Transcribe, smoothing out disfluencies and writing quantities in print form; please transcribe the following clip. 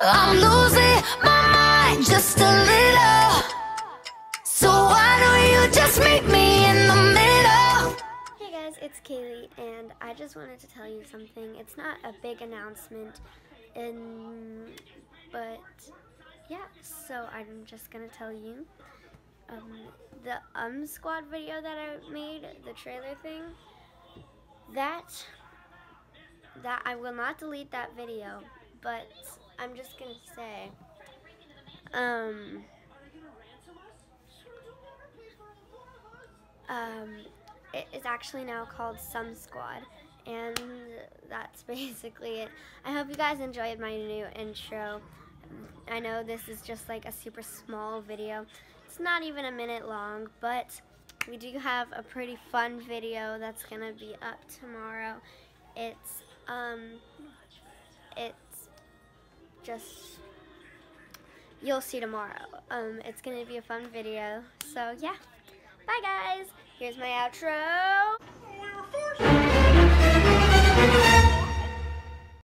I'm losing my mind just a little. So why don't you just meet me in the middle? Hey guys, it's Kaylee, and I just wanted to tell you something. It's not a big announcement, but yeah, so I'm just gonna tell you. The Squad video that I made, the trailer thing, that I will not delete that video, but I'm just gonna say, it is actually now called Some Squad, and that's basically it. I hope you guys enjoyed my new intro. I know this is just like a super small video. It's not even a minute long, but we do have a pretty fun video that's gonna be up tomorrow. It's just, you'll see tomorrow. It's gonna be a fun video. So yeah, bye guys. Here's my outro.